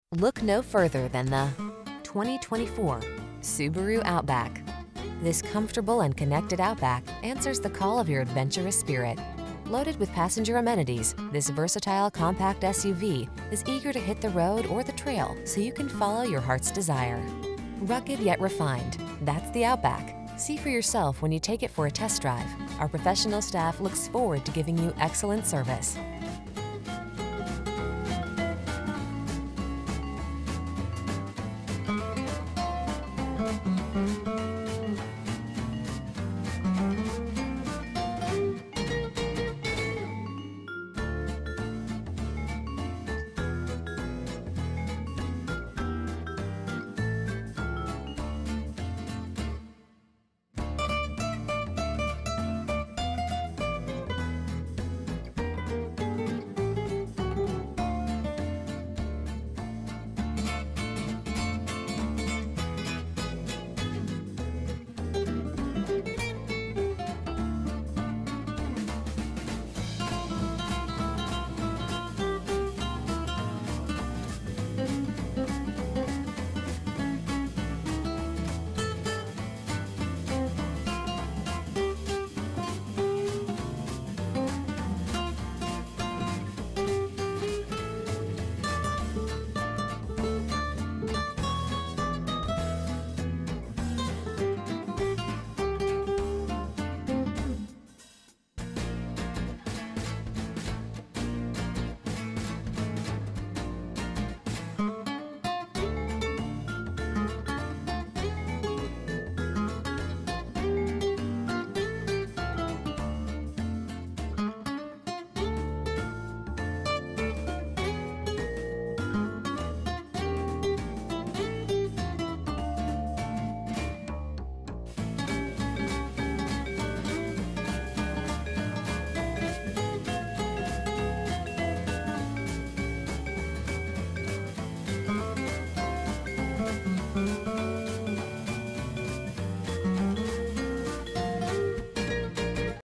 Look no further than the 2024 Subaru Outback. This comfortable and connected Outback answers the call of your adventurous spirit. Loaded with passenger amenities, this versatile compact SUV is eager to hit the road or the trail so you can follow your heart's desire. Rugged yet refined, that's the Outback. See for yourself when you take it for a test drive. Our professional staff looks forward to giving you excellent service.